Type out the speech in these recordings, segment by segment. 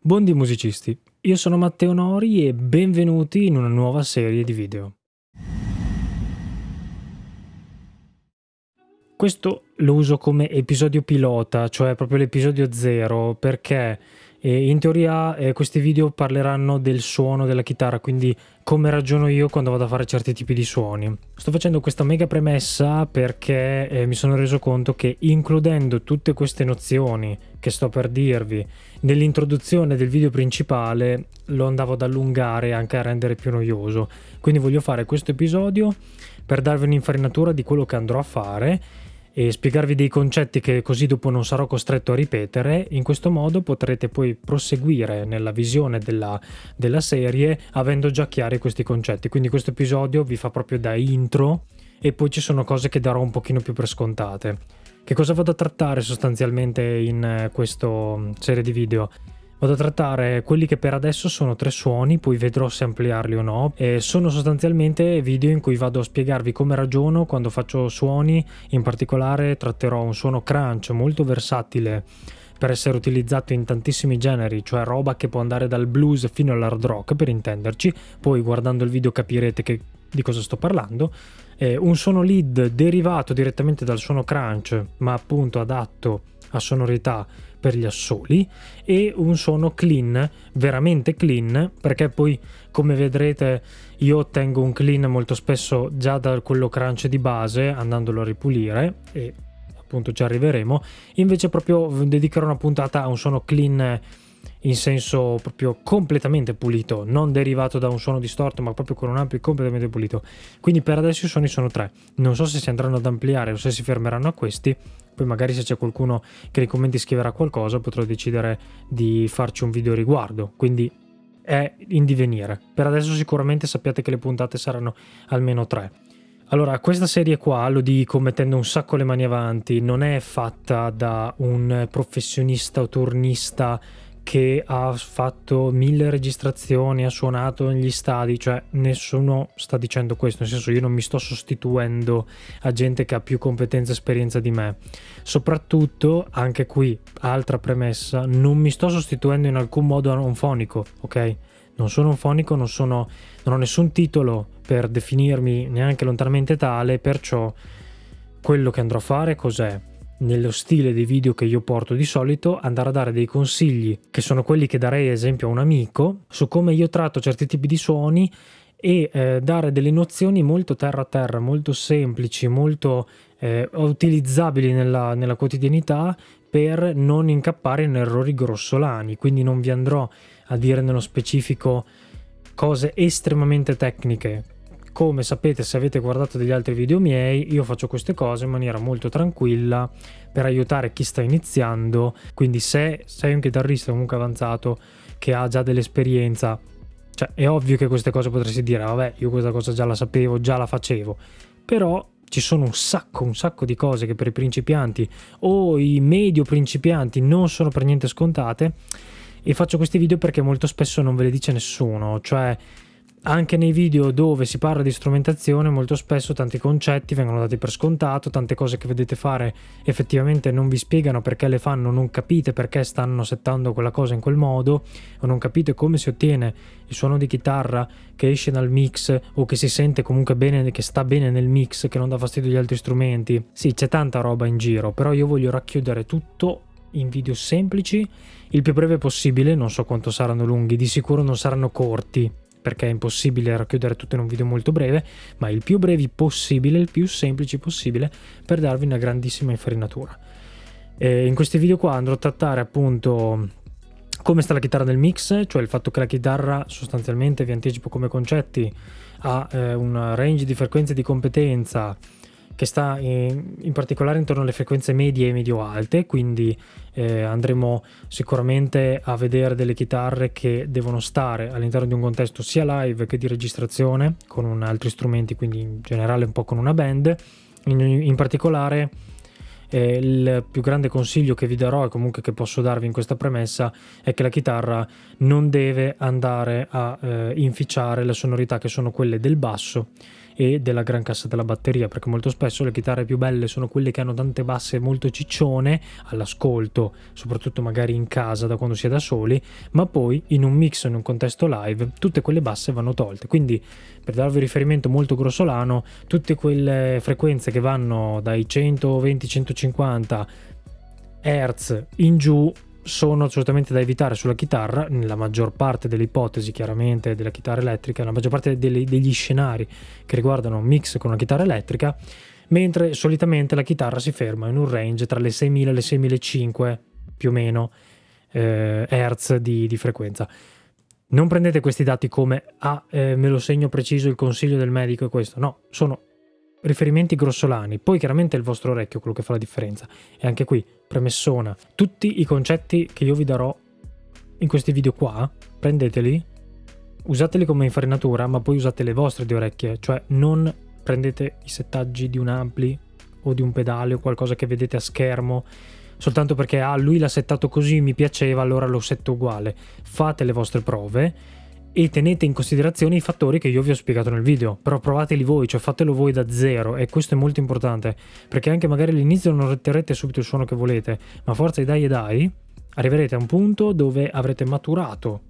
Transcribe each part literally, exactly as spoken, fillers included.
Buondì musicisti, io sono Matteo Nori e benvenuti in una nuova serie di video. Questo lo uso come episodio pilota, cioè proprio l'episodio zero, perché eh, in teoria eh, questi video parleranno del suono della chitarra, quindi come ragiono io quando vado a fare certi tipi di suoni. Sto facendo questa mega premessa perché eh, mi sono reso conto che includendo tutte queste nozioni che sto per dirvi nell'introduzione del video principale lo andavo ad allungare e anche a rendere più noioso. Quindi voglio fare questo episodio per darvi un'infarinatura di quello che andrò a fare e spiegarvi dei concetti che così dopo non sarò costretto a ripetere. In questo modo potrete poi proseguire nella visione della, della serie avendo già chiari questi concetti. Quindi questo episodio vi fa proprio da intro e poi ci sono cose che darò un pochino più per scontate. Che cosa vado a trattare sostanzialmente in questa serie di video? Vado a trattare quelli che per adesso sono tre suoni, poi vedrò se ampliarli o no. E sono sostanzialmente video in cui vado a spiegarvi come ragiono quando faccio suoni. In particolare tratterò un suono crunch molto versatile per essere utilizzato in tantissimi generi, cioè roba che può andare dal blues fino all'hard rock per intenderci. Poi guardando il video capirete che, di cosa sto parlando. Eh, un suono lead derivato direttamente dal suono crunch, ma appunto adatto a sonorità per gli assoli, e un suono clean, veramente clean, perché poi come vedrete io ottengo un clean molto spesso già da quello crunch di base andandolo a ripulire e appunto ci arriveremo. Invece proprio dedicherò una puntata a un suono clean in senso proprio completamente pulito, non derivato da un suono distorto ma proprio con un ampio completamente pulito. Quindi per adesso i suoni sono tre, non so se si andranno ad ampliare o se si fermeranno a questi. Poi magari se c'è qualcuno che nei commenti scriverà qualcosa potrò decidere di farci un video riguardo, quindi è in divenire. Per adesso sicuramente sappiate che le puntate saranno almeno tre. Allora, questa serie qua, lo dico mettendo un sacco le mani avanti, non è fatta da un professionista o turnista che ha fatto mille registrazioni, ha suonato negli stadi, cioè nessuno sta dicendo questo, nel senso io non mi sto sostituendo a gente che ha più competenza e esperienza di me. Soprattutto, anche qui, altra premessa, non mi sto sostituendo in alcun modo a un fonico, ok? Non sono un fonico, non, sono, non ho nessun titolo per definirmi neanche lontanamente tale, perciò quello che andrò a fare cos'è? Nello stile dei video che io porto di solito, andare a dare dei consigli che sono quelli che darei ad esempio a un amico su come io tratto certi tipi di suoni e eh, dare delle nozioni molto terra a terra, molto semplici, molto eh, utilizzabili nella, nella quotidianità per non incappare in errori grossolani. Quindi non vi andrò a dire nello specifico cose estremamente tecniche. Come sapete, se avete guardato degli altri video miei, io faccio queste cose in maniera molto tranquilla per aiutare chi sta iniziando. Quindi se sei un chitarrista comunque avanzato che ha già dell'esperienza, cioè è ovvio che queste cose potresti dire vabbè, io questa cosa già la sapevo, già la facevo, però ci sono un sacco un sacco di cose che per i principianti o i medio principianti non sono per niente scontate, e faccio questi video perché molto spesso non ve le dice nessuno. Cioè anche nei video dove si parla di strumentazione molto spesso tanti concetti vengono dati per scontato, tante cose che vedete fare effettivamente non vi spiegano perché le fanno, non capite perché stanno settando quella cosa in quel modo, o non capite come si ottiene il suono di chitarra che esce dal mix o che si sente comunque bene, che sta bene nel mix, che non dà fastidio agli altri strumenti. Sì, c'è tanta roba in giro, però io voglio racchiudere tutto in video semplici, il più breve possibile. Non so quanto saranno lunghi, di sicuro non saranno corti perché è impossibile racchiudere tutto in un video molto breve, ma il più brevi possibile, il più semplici possibile, per darvi una grandissima infarinatura. E in questi video qua andrò a trattare appunto come sta la chitarra nel mix, cioè il fatto che la chitarra sostanzialmente, vi anticipo come concetti, ha eh, un range di frequenze di competenza che sta in, in particolare intorno alle frequenze medie e medio-alte, quindi eh, andremo sicuramente a vedere delle chitarre che devono stare all'interno di un contesto sia live che di registrazione con un, altri strumenti, quindi in generale un po' con una band. In, in particolare eh, il più grande consiglio che vi darò e comunque che posso darvi in questa premessa è che la chitarra non deve andare a eh, inficiare le sonorità che sono quelle del basso e della gran cassa della batteria, perché molto spesso le chitarre più belle sono quelle che hanno tante basse molto ciccione all'ascolto, soprattutto magari in casa da quando si è da soli, ma poi in un mix, in un contesto live, tutte quelle basse vanno tolte. Quindi, per darvi un riferimento molto grossolano, tutte quelle frequenze che vanno dai centoventi centocinquanta hertz in giù sono assolutamente da evitare sulla chitarra, nella maggior parte delle ipotesi chiaramente della chitarra elettrica, nella maggior parte delle, degli scenari che riguardano mix con una chitarra elettrica, mentre solitamente la chitarra si ferma in un range tra le seimila e le seimilacinquecento più o meno eh, hertz di, di frequenza. Non prendete questi dati come ah, eh, me lo segno preciso, il consiglio del medico è questo, no, sono riferimenti grossolani, poi chiaramente è il vostro orecchio quello che fa la differenza. E anche qui, premessona, tutti i concetti che io vi darò in questi video qua, prendeteli, usateli come infarinatura, ma poi usate le vostre di orecchie, cioè non prendete i settaggi di un ampli o di un pedale o qualcosa che vedete a schermo soltanto perché ah, lui l'ha settato così, mi piaceva, allora lo setto uguale. Fate le vostre prove e tenete in considerazione i fattori che io vi ho spiegato nel video, però provateli voi, cioè fatelo voi da zero, e questo è molto importante, perché anche magari all'inizio non otterrete subito il suono che volete, ma forza e dai e dai, arriverete a un punto dove avrete maturato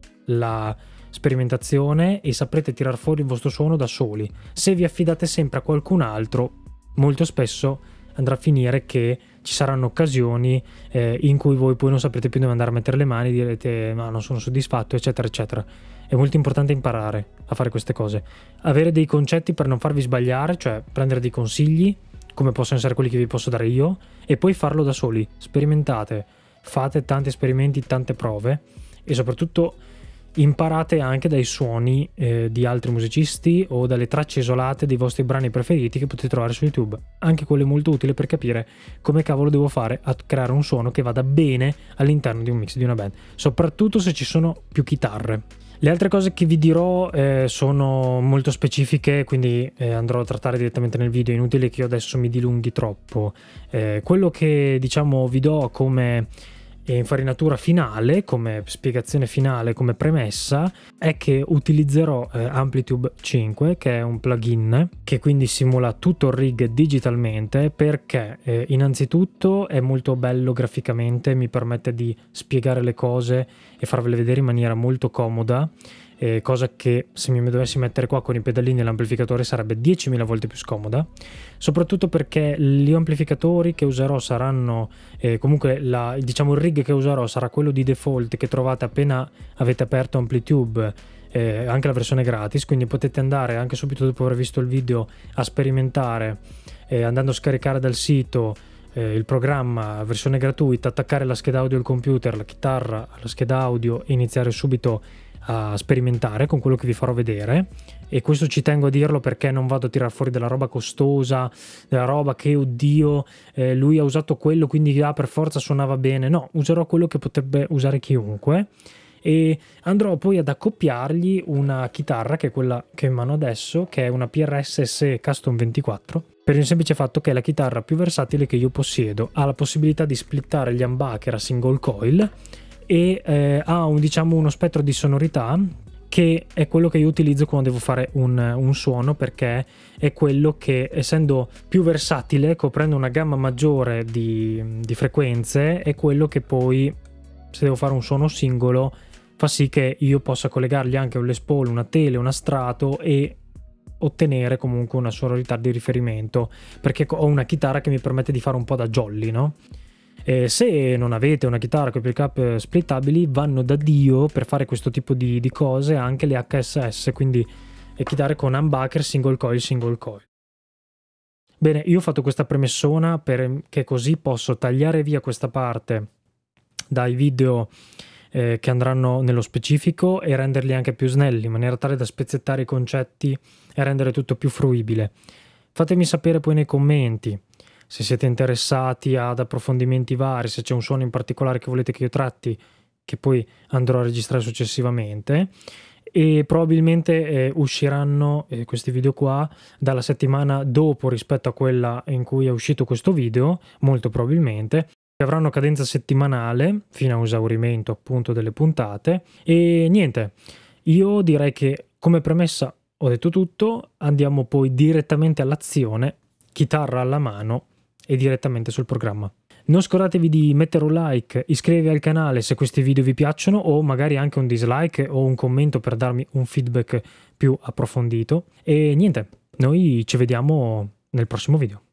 la sperimentazione e saprete tirar fuori il vostro suono da soli. Se vi affidate sempre a qualcun altro, molto spesso andrà a finire che ci saranno occasioni eh, in cui voi poi non saprete più dove andare a mettere le mani, direte ma non sono soddisfatto, eccetera eccetera. È molto importante imparare a fare queste cose, avere dei concetti per non farvi sbagliare, cioè prendere dei consigli come possono essere quelli che vi posso dare io e poi farlo da soli. Sperimentate, fate tanti esperimenti, tante prove e soprattutto imparate anche dai suoni eh, di altri musicisti o dalle tracce isolate dei vostri brani preferiti che potete trovare su YouTube. Anche quello è molto utile per capire come cavolo devo fare a creare un suono che vada bene all'interno di un mix di una band, soprattutto se ci sono più chitarre. Le altre cose che vi dirò eh, sono molto specifiche, quindi eh, andrò a trattare direttamente nel video, è inutile che io adesso mi dilunghi troppo. Eh, quello che diciamo vi do come infarinatura finale, come spiegazione finale, come premessa, è che utilizzerò eh, Amplitube cinque, che è un plugin che quindi simula tutto il rig digitalmente, perché eh, innanzitutto è molto bello graficamente, mi permette di spiegare le cose e farvele vedere in maniera molto comoda, eh, cosa che se mi dovessi mettere qua con i pedalini e l'amplificatore sarebbe diecimila volte più scomoda, soprattutto perché gli amplificatori che userò saranno eh, comunque la, diciamo il rig che userò sarà quello di default che trovate appena avete aperto Amplitube, eh, anche la versione gratis, quindi potete andare anche subito dopo aver visto il video a sperimentare eh, andando a scaricare dal sito eh, il programma versione gratuita, attaccare la scheda audio al computer, la chitarra alla scheda audio e iniziare subito a sperimentare con quello che vi farò vedere. E questo ci tengo a dirlo perché non vado a tirare fuori della roba costosa, della roba che oddio eh, lui ha usato quello quindi ah, per forza suonava bene. No, userò quello che potrebbe usare chiunque e andrò poi ad accoppiargli una chitarra che è quella che ho in mano adesso, che è una P R S S E Custom ventiquattro, per il semplice fatto che è la chitarra più versatile che io possiedo. Ha la possibilità di splittare gli humbucker a single coil e eh, ha un, diciamo, uno spettro di sonorità che è quello che io utilizzo quando devo fare un, un suono, perché è quello che, essendo più versatile, coprendo una gamma maggiore di, di frequenze, è quello che poi, se devo fare un suono singolo, fa sì che io possa collegargli anche un Les Paul, una tele, una strato e ottenere comunque una sonorità di riferimento, perché ho una chitarra che mi permette di fare un po' da jolly, no? Eh, se non avete una chitarra con i pickup splittabili, vanno da Dio per fare questo tipo di, di cose anche le H S S, quindi le chitarre con humbucker single coil single coil. Bene, io ho fatto questa premessona perché così posso tagliare via questa parte dai video eh, che andranno nello specifico e renderli anche più snelli, in maniera tale da spezzettare i concetti e rendere tutto più fruibile. Fatemi sapere poi nei commenti se siete interessati ad approfondimenti vari, se c'è un suono in particolare che volete che io tratti, che poi andrò a registrare successivamente. E probabilmente eh, usciranno eh, questi video qua dalla settimana dopo rispetto a quella in cui è uscito questo video, molto probabilmente. Avranno cadenza settimanale fino a un esaurimento appunto delle puntate. E niente, io direi che come premessa ho detto tutto, andiamo poi direttamente all'azione, chitarra alla mano e direttamente sul programma. Non scordatevi di mettere un like, iscrivervi al canale se questi video vi piacciono o magari anche un dislike o un commento per darmi un feedback più approfondito. E niente, noi ci vediamo nel prossimo video.